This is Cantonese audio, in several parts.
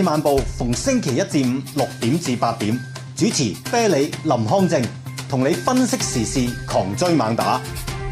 晚報逢星期一至五6點至8點，主持啤梨林康正，同你分析時事，狂追猛打。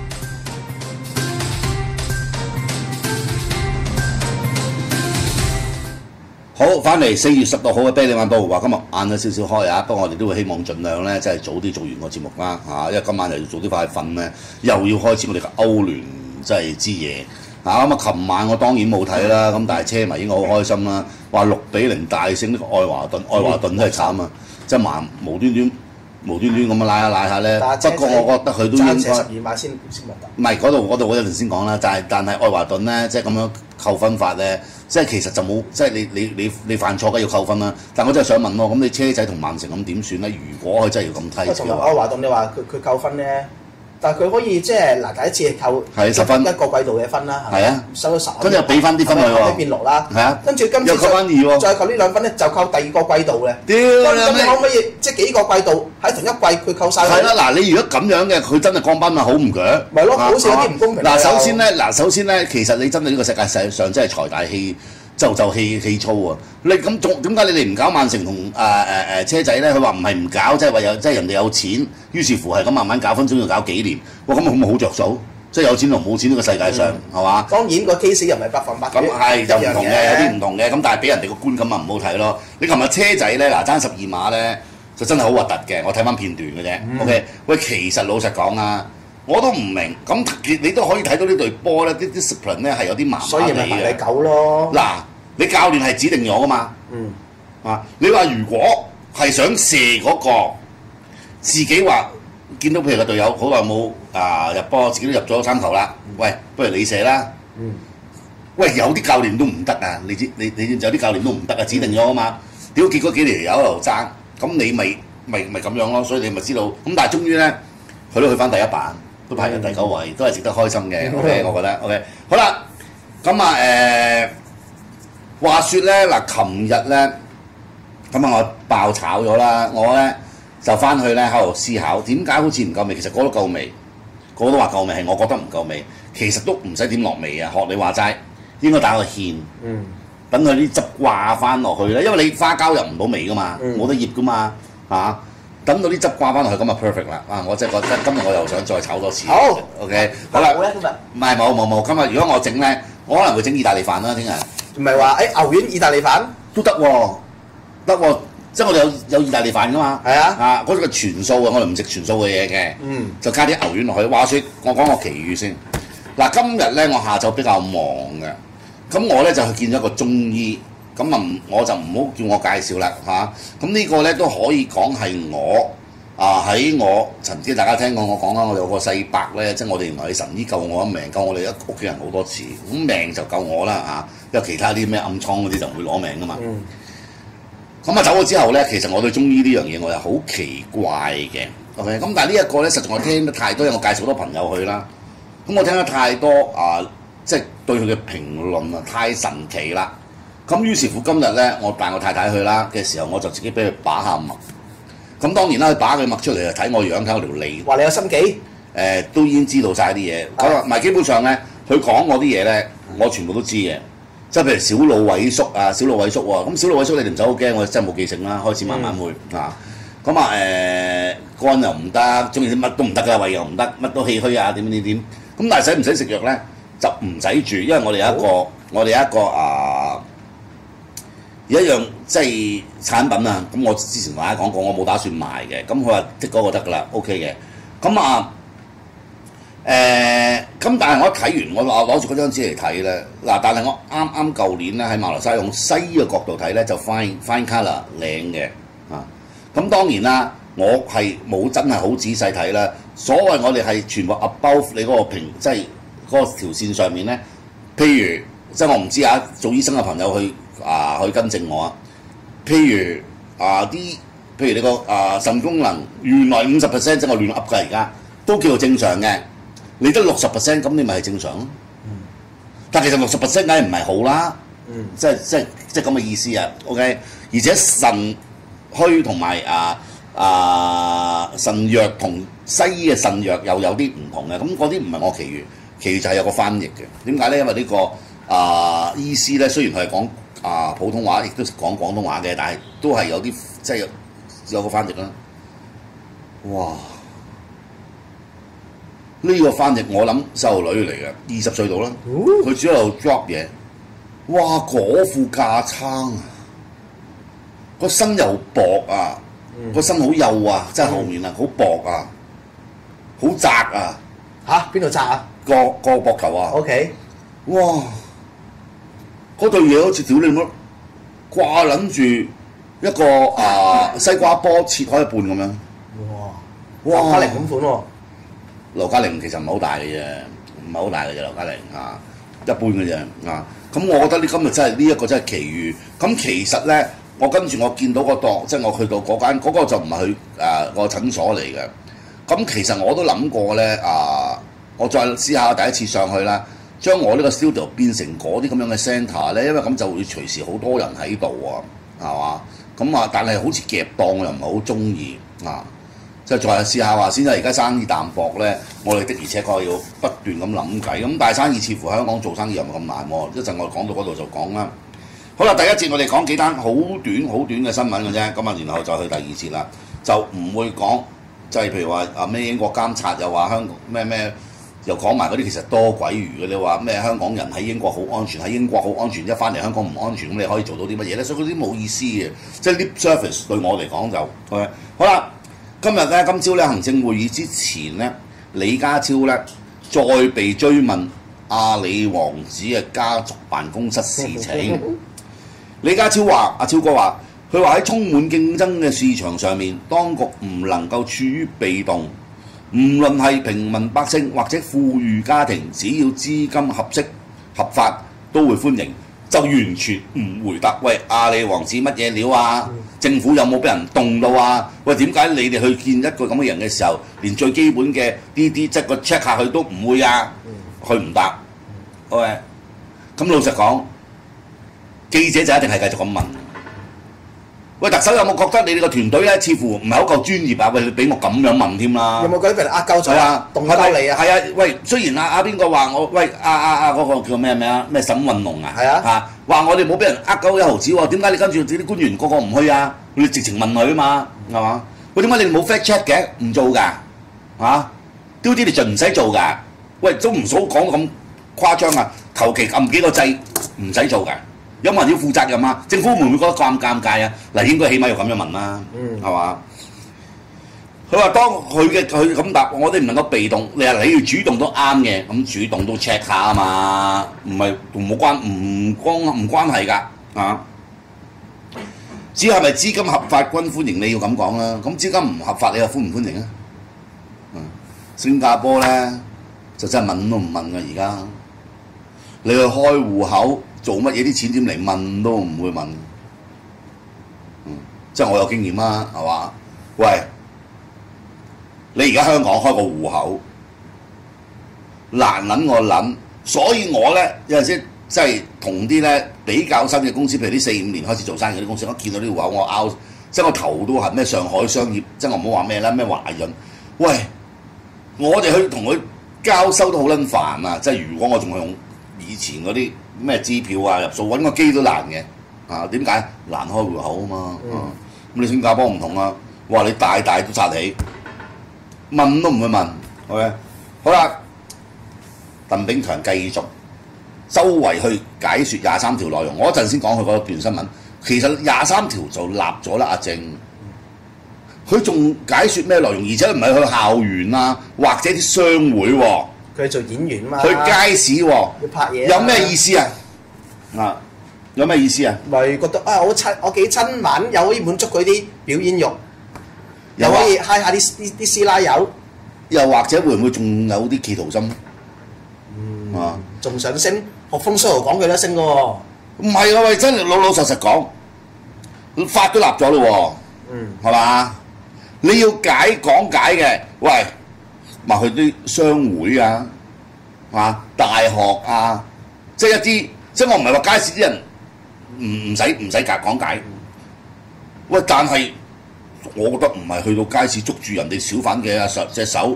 好，翻嚟4月16號嘅啤梨晚報，話今日晏咗少少開啊，不過我哋都會希望盡量咧，即係早啲做完個節目啦嚇，因為今晚又要早啲快瞓咧，又要開始我哋嘅歐聯即係之夜嚇。咁啊，琴晚我當然冇睇啦，咁但係車迷應該好開心啦，話6-0大勝呢個愛華頓，愛華頓真係慘啊，即係無端端咁樣拉下拉下咧。不過我覺得佢都應該 12碼先問得。 唔係嗰度我一陣先講啦，但係愛華頓咧，即係咁樣扣分法咧。即係其實就冇，即係你犯錯梗要扣分啦。但我真係想問咯，咁你車仔同曼城咁點算咧？如果佢真係要咁低嘅話， 愛華頓你話佢扣分咧，但係佢可以即係嗱第一次係扣 10分一個季度嘅分啦，係啊，收咗10， 跟住又俾翻啲分佢喎， 變6啦， 係啊， 跟住今次又扣翻2喎， 再扣呢2分咧就扣第2個季度嘅。咁你可唔可以即係幾個季度喺同一季佢扣晒？ 係啦，嗱你如果咁樣嘅，佢真係降班咪好唔鋸？ 咪咯，好似有啲唔公平。 嗱首先咧，其實你真係呢個世界上真係財大氣。就氣粗啊！你咁點解你哋唔搞曼城同車仔咧？佢話唔係唔搞，即係話即係人哋有錢，於是乎係咁慢慢搞，分鐘要搞幾年。哇！咁咪好着數，即係有錢同冇錢呢個世界上係嘛？ 當然個 case 又唔係100%。 咁係就唔同嘅，有啲唔同嘅。咁但係俾人哋個觀感咪唔好睇咯。你琴日車仔咧嗱爭12碼咧，就真係好核突嘅。我睇翻片段嘅啫。OK， 喂，其實老實講啊。我都唔明，咁你都可以睇到呢隊波咧，啲 discipline 咧係有啲麻麻地嘅。 所以咪排你狗咯。 嗱，你教練係指定咗噶嘛？你話如果係想射嗰個，自己話見到譬如個隊友好耐冇入波，自己都入咗3球啦。喂，不如你射啦。喂，有啲教練都唔得啊！你知有啲教練都唔得啊，指定咗啊嘛。屌，結果幾條友喺度爭，咁你咪咁樣咯。所以你咪知道。咁但係終於咧，佢都去翻第一版。都排緊第9位，都係值得開心嘅。OK， 我覺得 OK。好啦，咁話説咧嗱，琴日咧咁我爆炒咗啦，我咧就翻去咧喺度思考點解好似唔夠味，其實嗰都夠味，個個都話夠味，係我覺得唔夠味。其實都唔使點落味啊，學你話齋，應該打個芡，等佢啲汁掛翻落去咧，因為你花膠入唔到味噶嘛，冇得醃噶嘛，嚇。等到啲汁掛翻落去，咁就 perfect 啦！我真係覺得今日我又想再炒多次。 好 ，OK， 好啦。唔係冇，今日如果我整咧，我可能會整意大利飯啦，聽日。 唔係話牛丸意大利飯都得喎，得喎，即係我哋有意大利飯噶嘛。係啊。嗰個全素嘅，我哋唔食全素嘅嘢嘅。就加啲牛丸落去。話説我講個奇遇先。嗱，今日咧我下晝比較忙嘅，咁我咧就去見咗個中醫。咁我就唔好叫我介紹啦嚇。咁呢個咧都可以講係我喺我曾經大家聽過我講啦，我有個細伯咧，即係我哋原來係神醫救我一命，救我哋屋企人好多次，咁命就救我啦嚇。因為其他啲咩暗瘡嗰啲就唔會攞命噶嘛。咁走咗之後咧，其實我對中醫呢樣嘢我又好奇怪嘅。OK， 咁但係呢一個咧，實在我聽得太多，因為我介紹好多朋友去啦。咁我聽得太多即係對佢嘅評論太神奇啦。咁於是乎今日咧，我帶我太太去啦嘅時候，我就自己俾佢把下脈。咁當然啦，佢把佢脈出嚟就睇我樣睇我條脷。 話你有心機。 都已經知道晒啲嘢。咁唔係基本上咧，佢講我啲嘢咧，我全部都知嘅。即係譬如小腦萎縮啊，小腦萎縮喎。咁小腦萎縮你哋唔使好驚，我真係冇記性啦。開始慢慢會咁肝又唔得，中意啲乜都唔得㗎，胃又唔得，乜都氣虛啊，點。咁但係使唔使食藥咧？就唔使住，因為我哋有一個有一樣即係產品啊，咁我之前同大家講過，我冇打算賣嘅，咁佢話剔嗰個得㗎啦 ，OK 嘅。咁咁但係我一睇完，我攞住嗰張紙嚟睇咧，嗱，但係我啱舊年咧喺馬來西亞用西醫嘅角度睇咧，就 fine colour 靚嘅咁當然啦，我係冇真係好仔細睇啦。所謂我哋係全部 above 你嗰個平，即係嗰個條線上面咧。譬如即係我唔知做醫生嘅朋友去跟正我啊。譬如譬如你個腎功能原來50%，即係我亂噏㗎，而家都叫做正常嘅。你得60%，咁你咪係正常咯。但其實60%梗係唔係好啦。即係咁嘅意思啊。OK， 而且腎虛同埋腎藥同西醫嘅腎藥又有啲唔同嘅。咁嗰啲唔係我其餘就係有個翻譯嘅。點解咧？因為呢個醫師咧，雖然佢係講普通話，亦都講廣東話嘅，但係都係有啲即係有個翻譯啦。哇！呢個翻譯我諗細路女嚟嘅，20歲到啦，佢只喺度 drop 嘢。哇！嗰副架撐啊，個身又薄啊，個身好幼啊，即係後面啊好薄啊，好窄啊。 嚇？邊度窄啊？ 個膊頭啊。 OK。 哇！嗰對嘢好似屌你乜掛撚住一個西瓜波切開一半咁樣。哇！ 劉嘉玲咁款喎。 劉嘉玲其實唔係好大嘅啫，唔係好大嘅啫，劉嘉玲一般嘅啫咁我覺得呢今日真係呢一個真係奇遇。咁其實咧，我跟住我見到個檔，即係我去到嗰間嗰個就唔係去個診所嚟嘅。咁其實我都諗過咧我再試下第一次上去啦，將我呢個 studio 變成嗰啲咁樣嘅 centre 咧，因為咁就會隨時好多人喺度係嘛？咁但係好似夾檔我又唔係好中意即係再試下話先啦。而家生意淡薄咧，我哋的而且確要不斷咁諗計。咁但係生意似乎香港做生意又唔係咁難喎。一陣我哋講到嗰度就講啦。好啦，第一節我哋講幾單好短嘅新聞嘅啫。咁然後就去第二節啦，就唔會講即係譬如話咩英國監察又話香港咩，又講埋嗰啲其實多鬼餘嘅。你話咩香港人喺英國好安全，喺英國好安全，一翻嚟香港唔安全，咁你可以做到啲乜嘢咧？所以嗰啲冇意思嘅，即係 lip service 對我嚟講就OK。好啦。今朝咧行政會議之前咧，李家超咧再被追問阿里王子嘅家族辦公室事情。李家超話：阿超哥話，佢話喺充滿競爭嘅市場上面，當局唔能夠處於被動。唔論係平民百姓或者富裕家庭，只要資金合適合法，都會歡迎。就完全唔回答。喂，阿里王子乜嘢料啊？政府有冇俾人動到啊？喂，點解你哋去見一個咁嘅人嘅時候，連最基本嘅呢啲即係個 check 下去都唔會啊？佢唔答。喂，咁老實講，記者就一定係繼續咁問。喂，特首有冇覺得你哋個團隊咧，似乎唔係好夠專業啊？喂，你俾我咁樣問添啦。 有冇覺得俾人呃鳩咗啊？動鳩你啊？ 係啊，喂，雖然邊個話我，喂嗰個叫咩名啊？咩沈運龍啊？ 係啊。 話我哋冇俾人呃鳩1毫子喎，點解你跟住啲官員個個唔去啊？你直情問佢啊嘛，係嘛？喂，點解你哋冇 fact check 嘅？唔做㗎，丟啲你就唔使做㗎。喂，都唔好講到咁誇張啊！求其撳幾個掣唔使做㗎。有冇人要負責任啊？政府會唔會覺得尷尬啊？嗱，應該起碼要咁樣問啦，係嘛？佢話當佢咁答，我哋唔能夠被動。你話你要主動都啱嘅，咁主動都 check 下啊嘛，唔係唔關係㗎只係咪資金合法均歡迎？你要咁講啦。咁資金唔合法，你又歡唔歡迎啊？新加坡咧就真係問都唔問㗎，而家你去開戶口。做乜嘢啲錢點嚟問都唔會問，即係我有經驗啦，係嘛？喂，你而家香港開個戶口難撚我撚，所以我咧有陣時即係同啲咧比較新嘅公司，譬如啲4、5年開始做生意嗰啲公司，我見到啲戶口我拗，即係我頭都係咩上海商業，即係我唔好話咩啦，咩華潤，喂，我哋去同佢交收都好撚煩啊！即係如果我仲係用以前嗰啲。咩支票啊入數揾個機都難嘅點解難開戶口啊嘛咁你新加坡唔同啊，哇你大都殺起，問都唔會問 ，OK 好啦，鄧炳強繼續周圍去解説23條內容，我一陣先講佢嗰段新聞。其實23條就立咗啦，阿正，佢仲解説咩內容？而且唔係去校園啊，或者啲商會喎。 佢做演員嘛， 去街市喎， 要拍嘢， 有咩意思啊？有咩意思啊？ 咪覺得我幾親民，又可以滿足佢啲表演欲，又可以嗨下啲師奶友， 又或者會唔會仲有啲企圖心？ 仲想升，學風騷講佢都升嘅喎。 唔係啊，喂，真係老實講，法都立咗咯喎，係嘛？你要講解嘅，喂。咪去啲商會啊，大學啊，即係一啲，即係我唔係話街市啲人唔使講解。喂，但係我覺得唔係去到街市捉住人哋小販嘅隻手，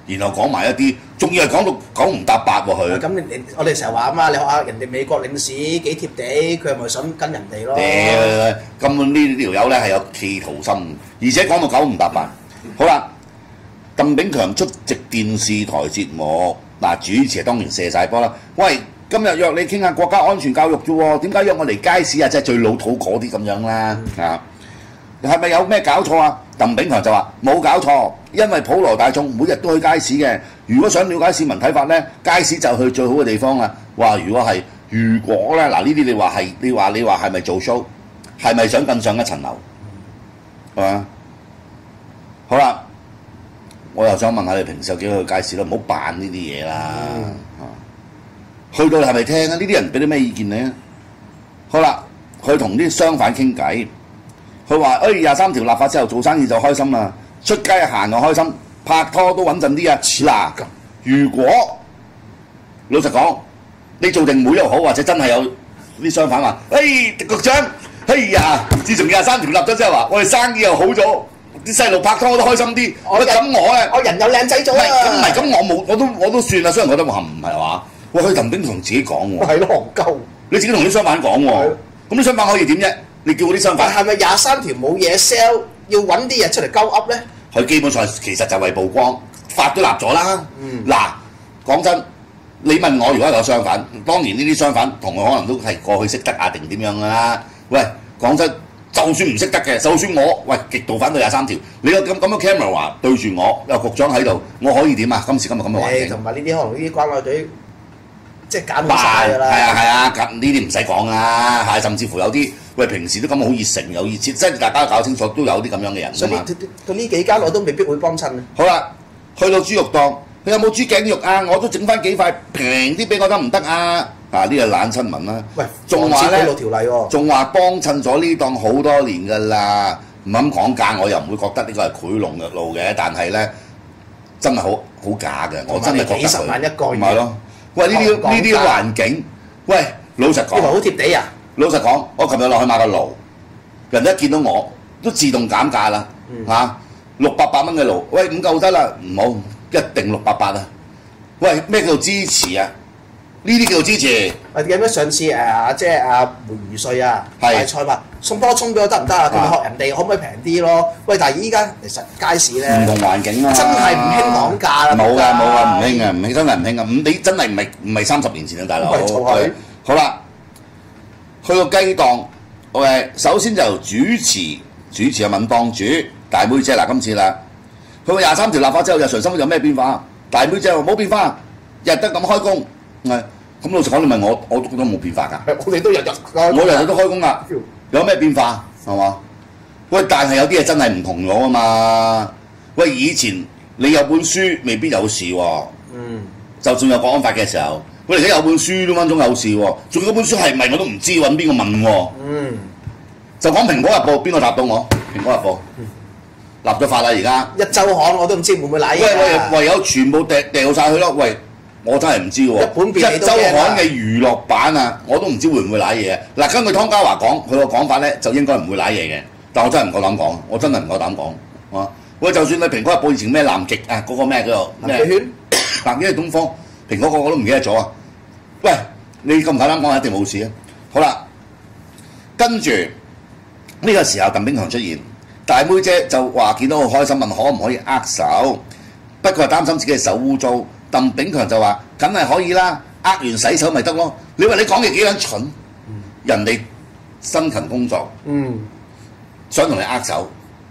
然後講埋一啲，仲要係講到九唔搭八喎佢。 咁我哋成日話啊嘛，你學下人哋美國領事幾貼地，佢係咪想跟人哋咯？ 根本呢條友咧係有企圖心，而且講到九唔搭八。好啦，鄧炳強出席電視台節目，嗱主持當然射晒波啦。喂，今日約你傾下國家安全教育啫喎，點解約我嚟街市啊？即係最老土嗰啲咁樣啦啊！係咪有咩搞錯啊？鄧炳強就話冇搞錯，因為普羅大眾每日都去街市嘅。如果想了解市民睇法呢，街市就去最好嘅地方啦。話如果呢，嗱呢啲你話係你話係咪做 show？ 係咪想更上一層樓？係嘛？好啦，我又想問下你平時有幾多去街市啦？唔好扮呢啲嘢啦。去到你係咪聽啊？呢啲人俾啲咩意見你啊？好啦，佢同啲商販傾偈。佢話：23條立法之後做生意就開心啦，出街行就開心，拍拖都穩陣啲啊！嗱，如果老實講，你做定妹又好，或者真係有啲商販話：局長，自從23條立咗之後啊，我哋生意又好咗，啲細路拍拖都開心啲。我人又靚仔咗啊！咁我都算啦，雖然覺得我唔係話，喂，佢鄧炳強自己講喎。係咯，戇鳩！你自己同啲商販講喎，咁啲商販可以點啫？你叫嗰啲商販係咪23條冇嘢 sell， 要揾啲嘢出嚟鳩噏咧？佢基本上其實就為曝光，法都立咗啦。嗱，講真，你問我如果係個商販，當然呢啲商販同我可能都係過去識得啊定點樣㗎啦。喂，講真，就算唔識得嘅，就算我極度反對23條，你有咁嘅 camera 話對住我，有局長喺度，我可以點啊？今時今日咁嘅環境，同埋呢啲可能呢啲關愛隊。即係減曬㗎啦，係啊，咁呢啲唔使講啦，係甚至乎有啲平時都咁好熱誠有熱切，即係大家搞清楚都有啲咁樣嘅人。所以到呢幾間我都未必會幫襯。好啦，去到豬肉檔，佢有冇豬頸肉啊？我都整翻幾塊平啲俾我得唔得啊？呢個懶親民啦。喂，仲話咧，仲話幫襯咗呢檔好多年㗎啦，唔肯講價，我又唔會覺得呢個係賄賂嘅路嘅，但係咧真係好假嘅，我真係覺得幾十萬一個月。唔係咯。喂，呢啲環境，喂，老實講，好貼地啊！老實講，我琴日落去買個爐，人一見到我都自動減價啦，嚇，600-800蚊嘅爐，喂，唔夠得啦，唔好，一定600-800啊！喂，咩叫做支持啊？呢啲叫做支持。喂，記唔記得上次即係梅如瑞啊，買菜話送多葱俾我得唔得啊？佢咪學人哋可唔可以平啲咯？喂，但係依家其實街市咧，唔同環境啊，真係唔興講價啦。冇㗎，唔興啊，唔興真係唔興啊！你真係唔係30年前啊，大佬。好啦，去到雞檔，首先就主持阿敏檔主大妹姐嗱，今次啦，佢話23條立法之後，日常生活有咩變化？大妹姐話冇變化，日得咁開工。咁老實講，你問我，我都覺得冇變化㗎。我哋都日日都開工㗎，有咩變化係嘛？喂，但係有啲嘢真係唔同咗啊嘛。喂，以前你有本書未必有事喎。就算有國安法嘅時候，喂，而家有本書都分鐘有事喎。仲有本書係咪我都唔知，揾邊個問喎？就講《蘋果日報》，邊個答到我？《蘋果日報》立咗法啦，而家一週刊我都唔知會唔會賴嘢。喂，唯有全部掉晒佢咯。喂！我真係唔知喎，一週刊嘅娛樂版啊，我都唔知會唔會賴嘢。嗱，根據湯家驊講，佢個講法咧就應該唔會賴嘢嘅，但我真係唔夠膽講，我真係唔夠膽講啊！喂，就算你蘋果日報以前咩南極啊，嗰個咩叫做咩？南極係東方，蘋果個個都唔記得咗啊！喂，你夠唔夠膽講一定冇事啊？好啦，跟住呢個時候鄧炳強出現，大妹姐就話見到好開心，問可唔可以握手，不過係擔心自己嘅手污糟。鄧炳強就話：梗係可以啦，握完洗手咪得咯。你話你講嘢幾撚蠢？人哋辛勤工作，想同你握手，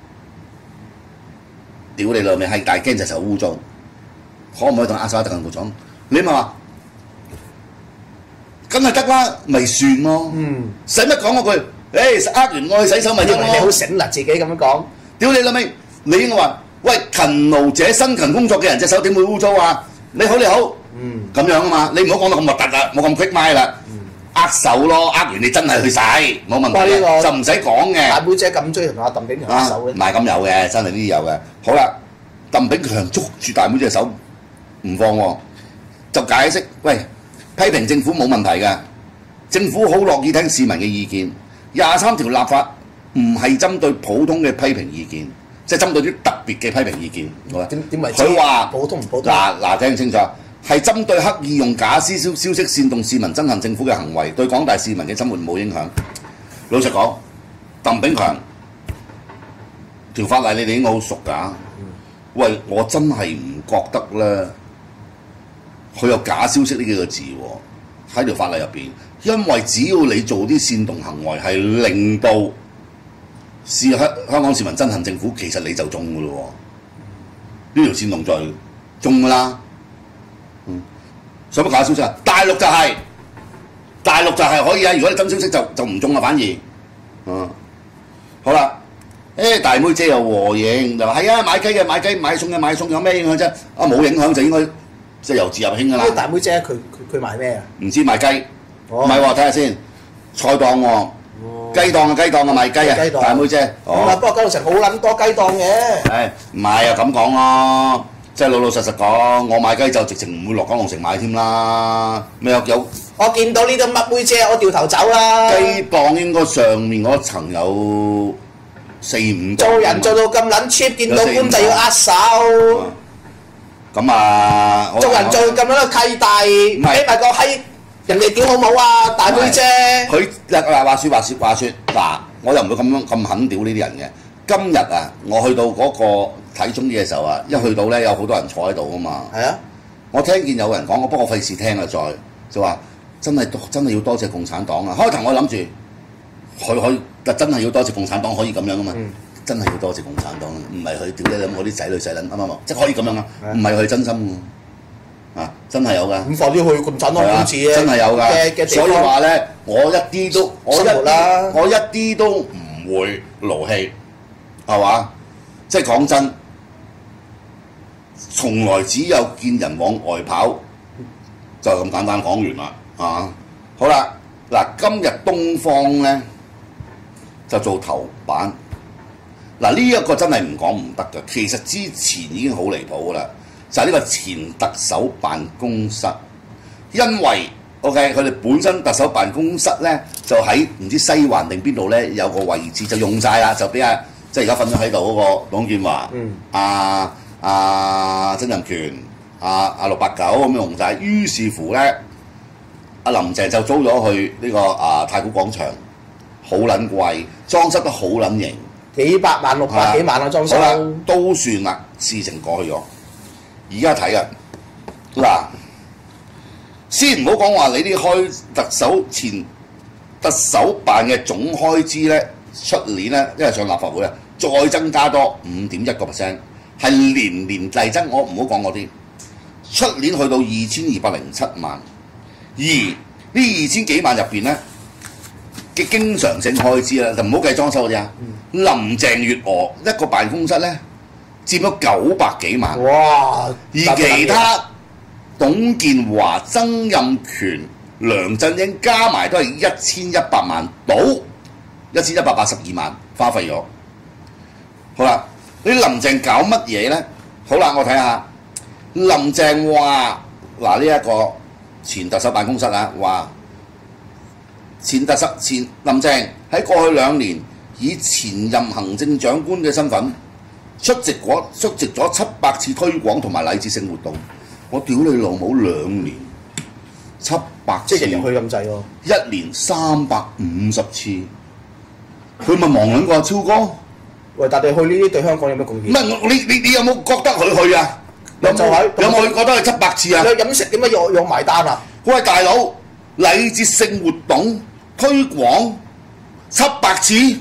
屌你老味係大驚就手污糟，可唔可以同握手啊？鄧局長，你咪話，梗係得啦，咪算咯。使乜講嗰句？握完我去洗手咪得咯。你好醒啦，自己咁樣講。屌你老味，你應該話：喂，勤勞者辛勤工作嘅人隻手點會污糟啊？你好，咁樣啊嘛，你唔好講到咁核突啦，冇咁 quick mind 啦，握手咯，握完你真係去洗，冇問題，就唔使講嘅。大妹姐咁中意同阿鄧炳強握手嘅，唔係咁有嘅，真係呢啲有嘅。好啦，鄧炳強捉住大妹姐手唔放喎，就解釋，喂，批評政府冇問題嘅，政府好樂意聽市民嘅意見。23條立法唔係針對普通嘅批評意見， 即係針對啲特別嘅批評意見。 點為佢話普通唔普通？ 嗱聽清楚，係針對刻意用假消息煽動市民憎恨政府嘅行為，對廣大市民嘅生活冇影響。老實講，鄧炳強條法例你哋應該好熟㗎。喂，我真係唔覺得咧，佢有假消息呢幾個字喎喺條法例入邊，因為只要你做啲煽動行為係令到香港市民憎恨政府，其實你就中㗎咯喎，呢條煽動罪中㗎啦。使乜假消息啊？大陸就係可以啊！如果你真消息就唔中啦，反而好啦。大妹姐又和應，就話係啊，買雞嘅買雞，買餸嘅買餸，有咩影響啫？冇影響就應該即係由自入興㗎啦。 大妹姐佢賣咩啊？ 唔知賣雞，唔係喎，睇下先，菜檔喎，雞檔啊賣雞啊，大妹姐。 不過九龍城好撚多雞檔嘅。 唔係啊咁講咯，即係老老實實講，我買雞就直情唔會落九龍城買添啦。咩有？ 我見到呢啲乜妹姐，我掉頭走啦。 雞檔應該上面嗰層有4-5個。 做人做到咁撚 cheap，見到官就要握手。 咁啊， 做人做咁樣嘅契弟，俾埋個閪人哋屌好冇啊，大妹姐。 佢話説嗱，我又唔會咁狠屌呢啲人嘅。今日啊，我去到嗰個睇中醫嘅時候啊，一去到咧有好多人坐喺度噶嘛。係啊，我聽見有人講，我不過費事聽啦，就話真係要多謝共產黨啊！開頭我諗住佢可以，真係要多謝共產黨可以咁樣噶嘛。真係要多謝共產黨，唔係佢屌你諗我啲仔女細撚啱啱即係可以咁樣啊，唔係佢真心㗎，真係有㗎。咁快啲去共產黨管治啊！真係有㗎，所以話咧，我一啲都唔會勞氣，係嘛？即係講真，從來只有見人往外跑，就咁簡單講完啦，好啦，嗱，今日東方咧就做頭版。嗱，呢一個真係唔講唔得㗎，其實之前已經好離譜㗎啦，就係呢個前特首辦公室，因為 OK 佢哋本身特首辦公室咧就喺唔知西環定邊度咧有個位置就用晒啦，就俾即係而家瞓咗喺度嗰個董建華、曾蔭權、689咁樣用晒，於是乎咧林鄭就租咗去呢個太古廣場，好撚貴，裝修得好撚型。幾百萬600幾萬啊裝修，好啦都算啦，事情過去咗。而家睇啊，嗱，先唔好講話你啲前特首辦嘅總開支咧，出年咧，因為上立法會啊，再增加多5.1%，係年年遞增。我唔好講嗰啲，出年去到2207萬，而呢2000幾萬入邊咧嘅經常性開支啦，就唔好計裝修嗰啲啊。林鄭月娥一個辦公室咧，佔咗900幾萬。哇！而其他董建華、曾蔭權、梁振英加埋都係1100萬到，1182萬花費咗。好啦，你林鄭搞乜嘢咧？好啦，我睇下林鄭話嗱，呢一個前特首辦公室啊，話前林鄭喺過去2年，以前任行政長官嘅身份出席咗700次推廣同埋禮節性活動。我屌你老母2年700次，即係人去咁滯喎。1年350次，佢咪忙兩個超哥？喂，但係去呢啲對香港有咩貢獻？唔係你有冇覺得佢去啊？有冇覺得佢700次啊？你飲食點解要埋單啊？喂，大佬，禮節性活動推廣700次。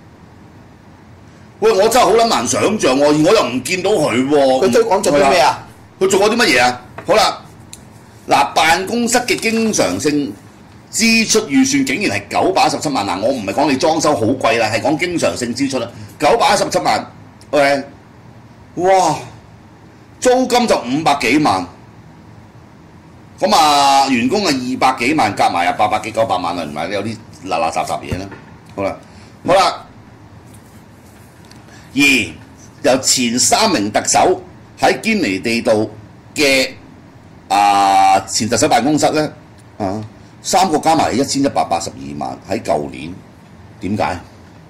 喂，我真係好撚難想像喎，而我又唔見到佢喎。佢推廣做啲咩啊？佢做過啲乜嘢啊？好啦，嗱，辦公室嘅經常性支出預算竟然係917萬嗱，我唔係講你裝修好貴啦，係講經常性支出啦，917萬 ，OK， 哇，租金就500幾萬，咁員工200幾萬，夾埋800幾900萬啦，唔係有啲垃垃雜雜嘢啦，好啦。而由前3名特首喺堅尼地道嘅前特首辦公室咧3個加埋1182萬喺舊年，點解？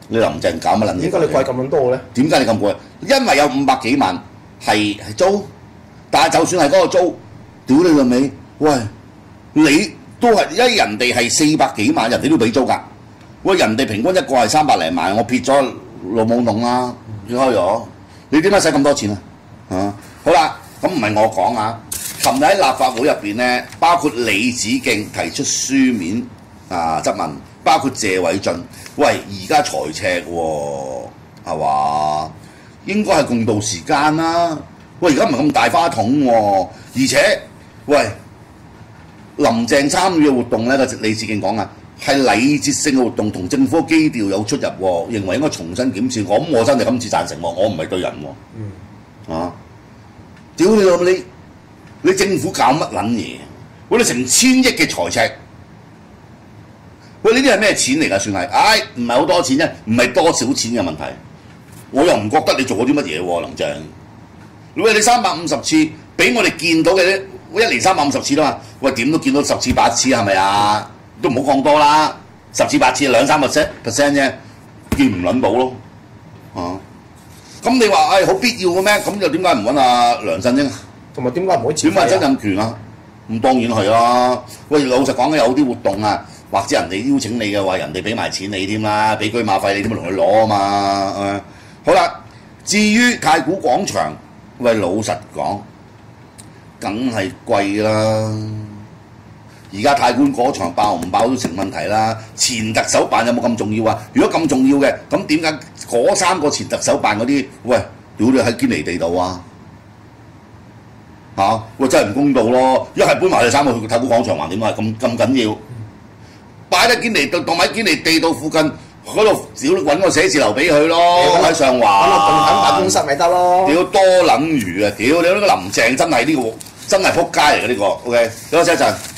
你林鄭搞乜撚嘢？ 點解你貴咁撚多咧？ 點解你咁貴？因為有500幾萬係租，但係就算係嗰個租，屌你老味，喂，你都係因為人哋係400幾萬，人哋都俾租㗎。喂，人哋平均一個係300零萬，我撇咗老母洞啦，撇開咗，你點解使咁多錢啊？啊，好啦，咁唔係我講啊，琴日喺立法會入邊咧，包括李梓敬提出書面質問，包括謝偉俊，喂，而家財赤喎，係嘛？應該係共度時間啦。喂，而家唔係咁大花筒喎，而且喂，林鄭參與嘅活動咧，李梓敬講啊，係禮節性嘅活動，同政府基調有出入喎，認為應該重新檢視。我真係今次贊成喎，我唔係對人喎。屌你老味，你政府搞乜撚嘢？喂，你成1000億嘅財赤，喂，呢啲係咩錢嚟㗎？算係，唔係好多錢啫，唔係多少錢嘅問題。我又唔覺得你做過啲乜嘢喎，林鄭。喂，你350次，俾我哋見到嘅咧，一年350次啦嘛。喂，點都見到10次8次係咪啊？都唔好講多啦，10次8次2-3% 啫，見唔撚到咯。咁你話好必要嘅咩？咁又點解唔揾阿梁振英？ 同埋點解唔可以點解曾蔭權啊？咁當然係啦。喂，老實講有啲活動啊，或者人哋邀請你嘅話，人哋俾埋錢你添啦，俾車馬費你點樣同佢攞啊嘛？好啦，至於太古廣場，喂，老實講，梗係貴啦。而家太古嗰場爆唔爆都成問題啦。前特首辦有冇咁重要啊？如果咁重要嘅，咁點解嗰3個前特首辦嗰啲，喂，屌你喺堅尼地道啊？喂，真係唔公道咯！一係搬埋你3個去太古廣場還點啊？咁緊要，擺喺堅尼道，當喺堅尼地道附近嗰度，屌揾個寫字樓俾佢咯，喺上環。 揾個共享辦公室咪得咯。 屌多撚餘啊！屌你呢個林鄭真係呢個真係撲街嚟嘅呢個。OK，休息一陣。